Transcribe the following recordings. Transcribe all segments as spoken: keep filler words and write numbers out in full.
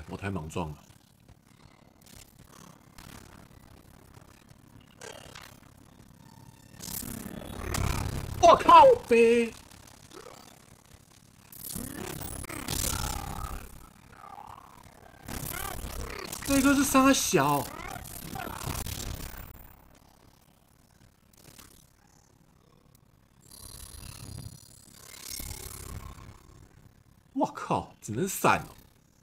我太莽撞了。我靠！飞！这个是沙小。我靠！只能闪哦。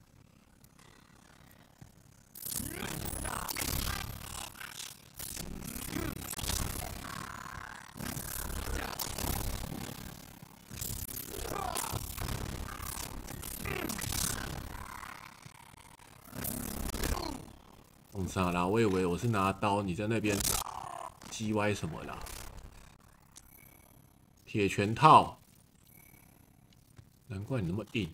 弄啥啦？我以为我是拿刀，你在那边叽歪什么啦？铁拳套，难怪你那么硬。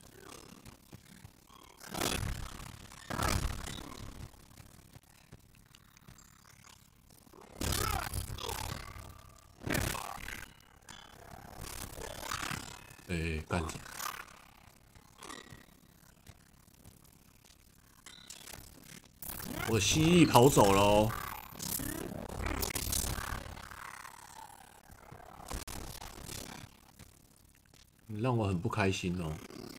哎、欸，干什么？我蜥蜴跑走喽！你让我很不开心哦。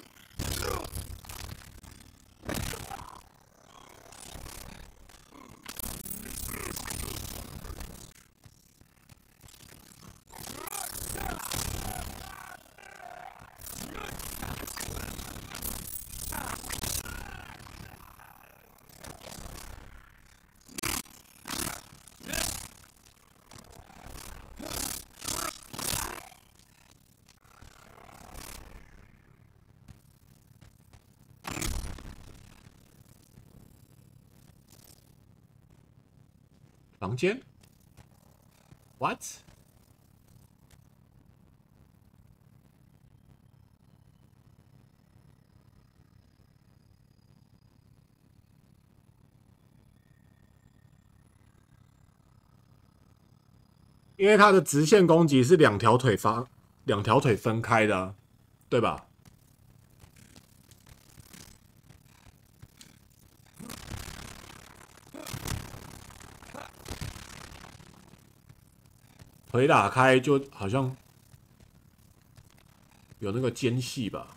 房间 ？What？ 因为它的直线攻击是两条腿发，两条腿分开的、啊，对吧？腿打开就好像有那个间隙吧。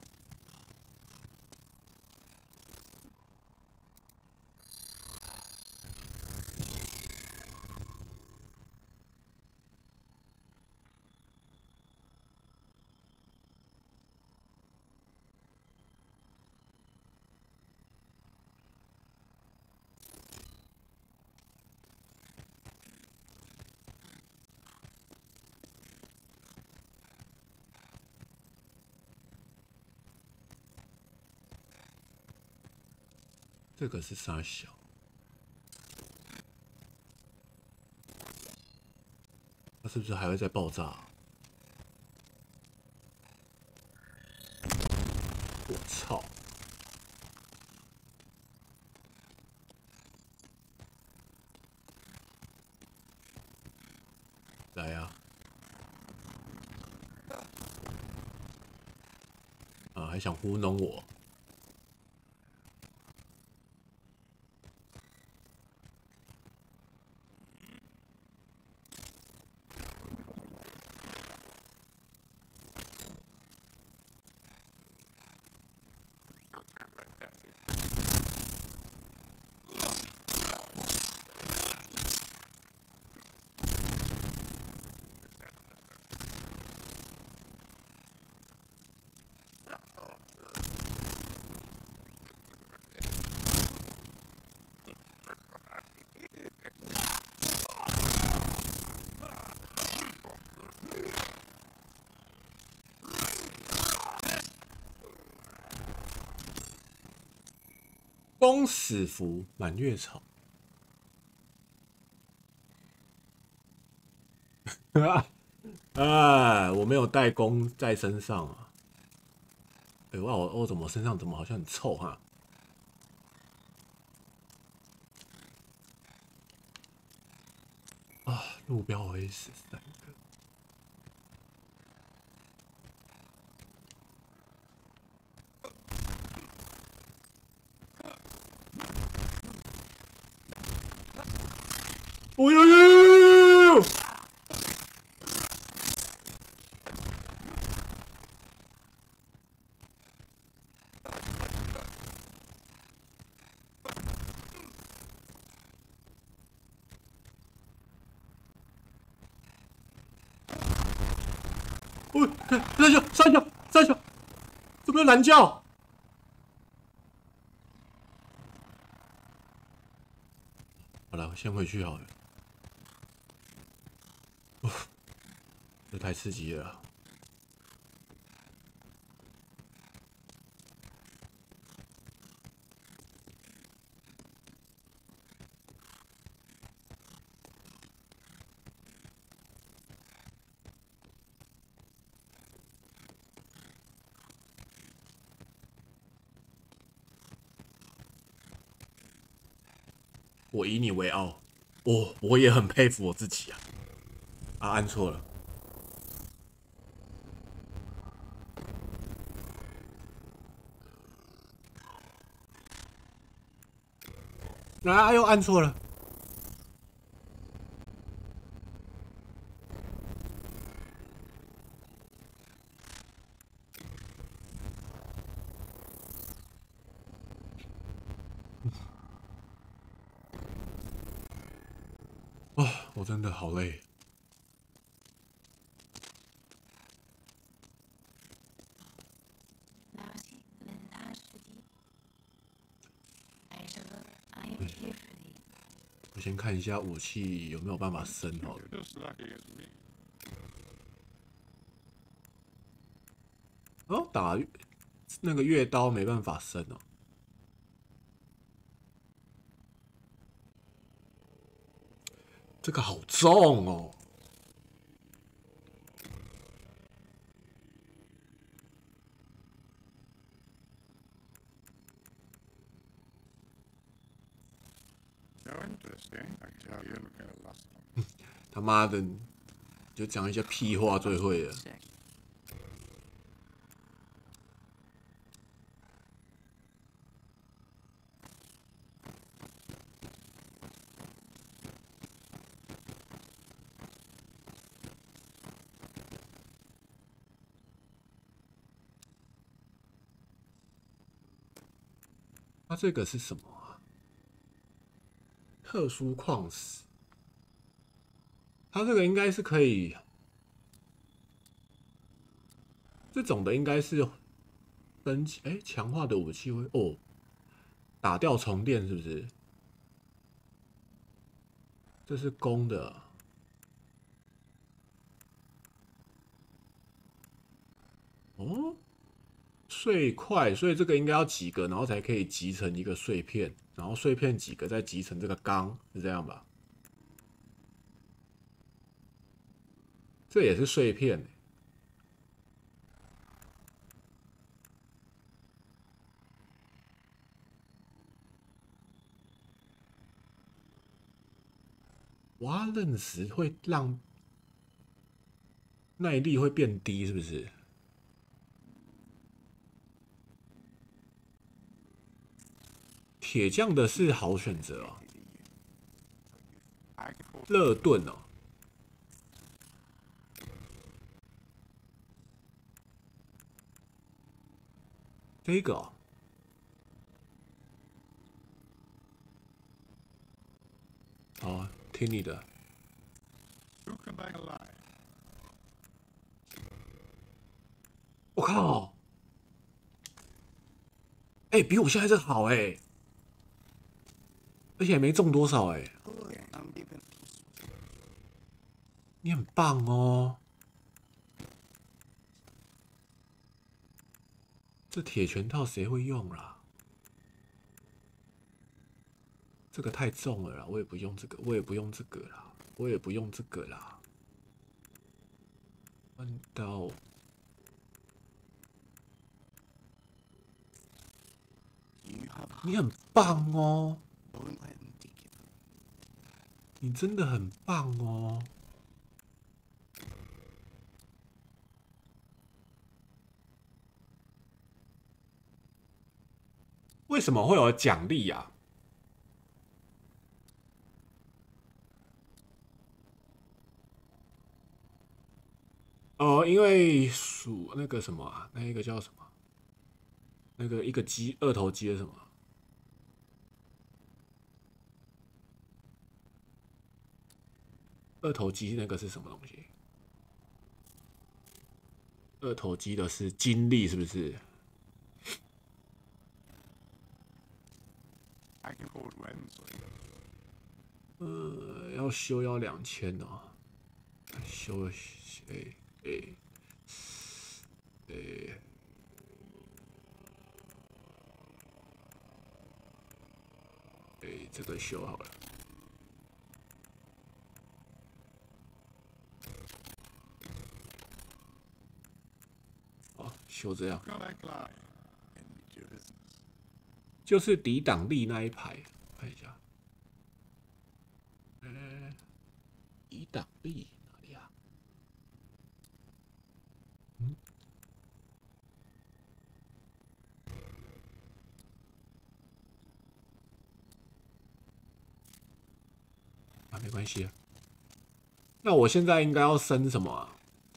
这个是啥小？它是不是还会再爆炸？我操！来啊！啊，还想糊弄我？公使符满月草。哎，我没有带弓在身上啊！哎、欸，哇，我我怎么身上怎么好像很臭哈？啊，目标为十三个。 哦呦呦呦呦呦！哦，三小三小三小，怎么有蓝叫？好了，我先回去好了。哦，这太刺激了。我以你为傲，哦，我也很佩服我自己啊！啊，按错了。啊，又按错了。哇、哦，我真的好累。我先看一下武器有没有办法升好了。哦，打那个月刀没办法升哦。这个好重哦。他妈的，就讲一些屁话最会了。它这个是什么啊？特殊矿石。它这个应该是可以，这种的应该是分级，哎，强化的武器会哦，打掉重练是不是？这是公的。哦，碎块，所以这个应该要几个，然后才可以集成一个碎片，然后碎片几个再集成这个钢，是这样吧？这也是碎片。挖刃石会让耐力会变低，是不是？铁匠的是好选择哦。热盾哦，这个哦，好，听你的。我靠！哎、欸，比我现在这好哎、欸，而且也没中多少哎、欸。你很棒哦。这铁拳套谁会用啦？这个太重了啦，我也不用这个，我也不用这个啦，我也不用这个啦。弯刀。你很棒哦，你真的很棒哦。为什么会有奖励呀？ 哦，因为属那个什么啊，那一个叫什么？那个一个鸡，二头肌的什么？二头肌那个是什么东西？二头肌的是精力，是不是？呃，要修要两千哦，修诶诶诶，诶，这个修好了。哦，修这样，就是抵挡力那一排，看一下。呃，抵挡力哪里啊？嗯，啊，没关系啊。那我现在应该要升什么啊？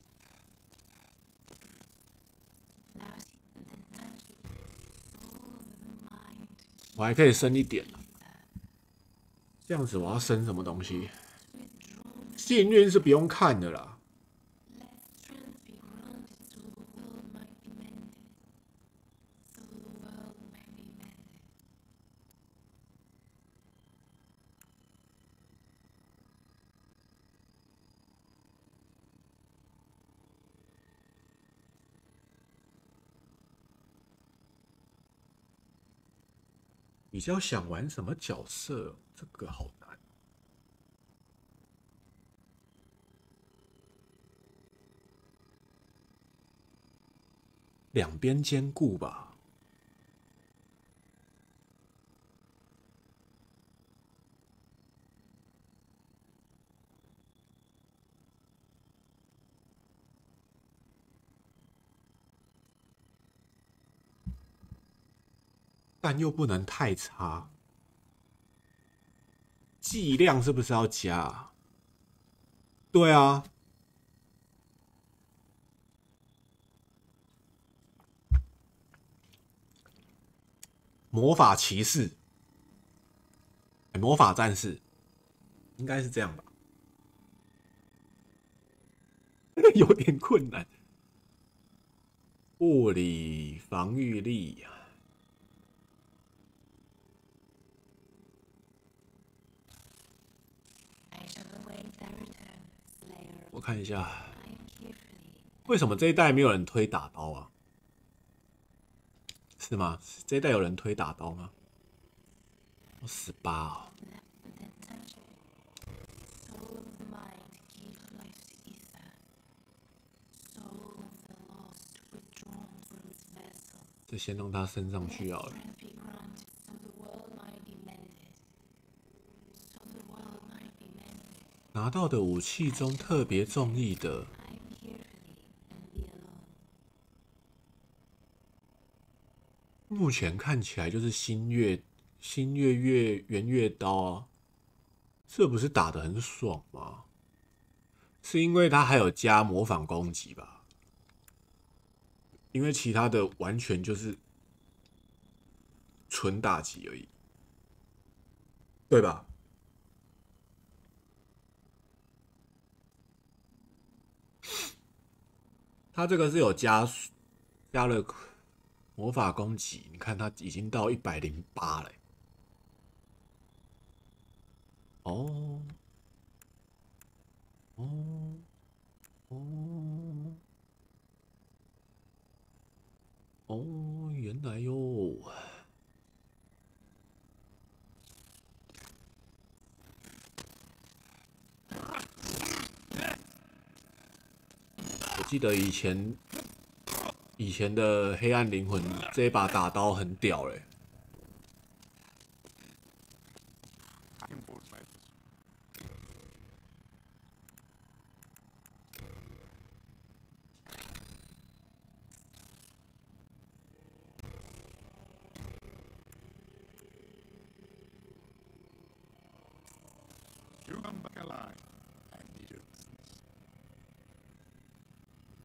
我还可以升一点啊。这样子我要升什么东西？幸运是不用看的啦。比较想玩什么角色？这个好难。两边兼顾吧。但又不能太差。剂量是不是要加啊？对啊。魔法骑士，欸、魔法战士，应该是这样吧？有点困难。物理防御力，我看一下，为什么这一代没有人推打刀啊？是吗？这一代有人推打刀吗？我十八哦。这先让他升上去好了。拿到的武器中特别中意的，目前看起来就是新月新月月圆月刀啊，这不是打得很爽吗？是因为它还有加模仿攻击吧？因为其他的完全就是纯打击而已，对吧？它这个是有加加了魔法攻击，你看它已经到一百零八了。哦哦哦哦，原来哟。我记得以前以前的黑暗灵魂这一把打刀很屌嘞。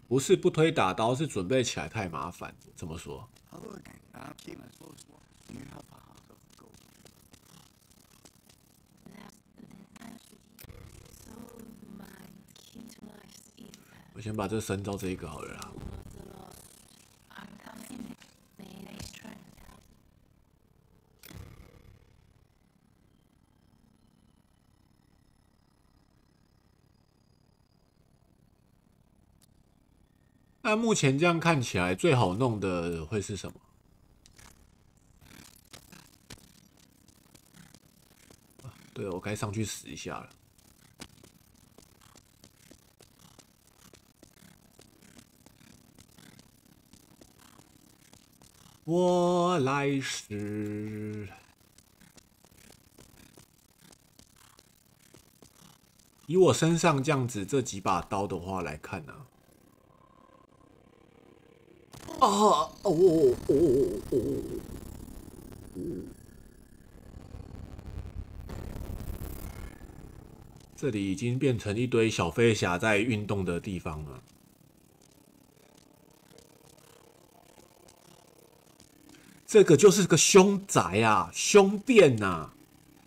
不是不推打刀，是准备起来太麻烦。怎么说？ 我先把这深造这一个好了啦。那目前这样看起来，最好弄的会是什么？啊、对，我该上去死一下了。我来时，以我身上这样子这几把刀的话来看呢、啊。 啊哦哦哦哦！这里已经变成一堆小飞侠在运动的地方了。这个就是个凶宅啊，凶店呐、啊！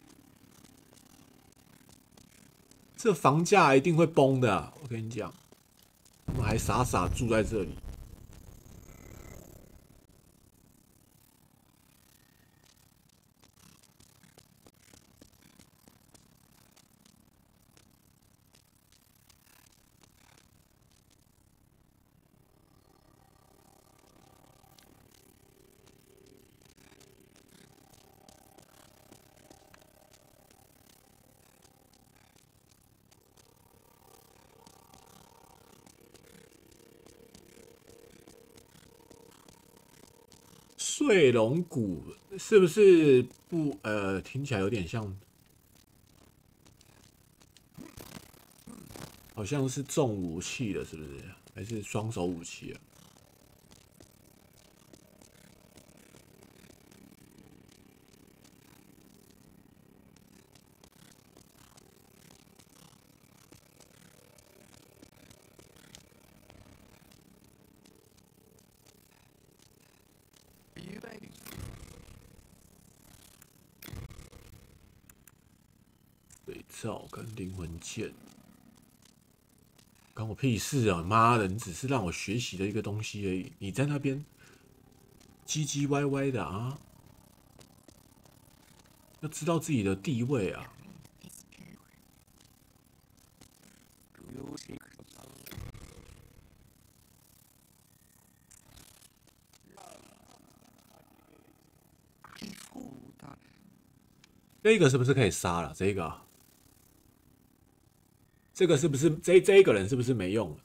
这房价一定会崩的、啊，我跟你讲。我们还傻傻住在这里。 睡龙骨是不是不呃？听起来有点像，好像是重武器的，是不是？还是双手武器啊？对照跟灵魂剑，关我屁事啊！妈的，你只是让我学习的一个东西而已，你在那边唧唧歪歪的啊！要知道自己的地位啊！这个是不是可以杀了？这个、啊，这个是不是这这一个人是不是没用了？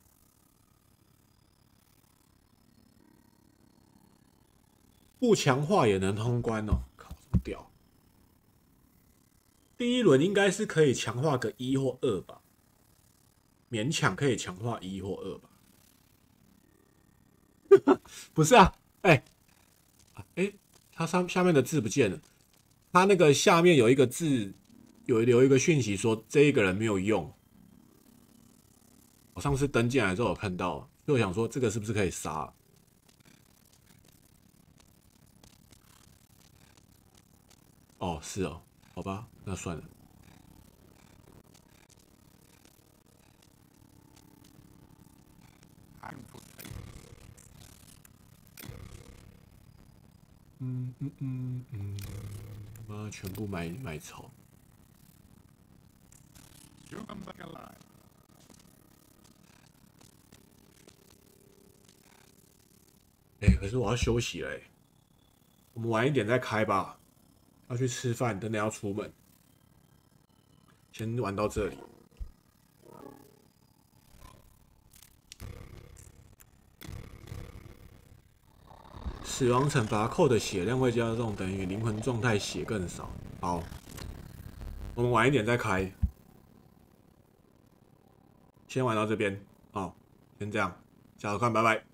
不强化也能通关哦！靠，这么屌！第一轮应该是可以强化个一或二吧，勉强可以强化一或二吧。不是啊，哎、欸，哎、欸，它上下面的字不见了。他那个下面有一个字，有留一个讯息说这一个人没有用。我上次登进来之后有看到，所以我想说这个是不是可以杀？哦，是哦，好吧，那算了。嗯嗯嗯嗯，妈，全部买买草。哎、欸，可是我要休息了、欸，我们晚一点再开吧。要去吃饭，等等要出门，先玩到这里。死亡惩罚扣的血量会加重，等于灵魂状态血更少。好，我们晚一点再开。先玩到这边，好，先这样，下次看，拜拜。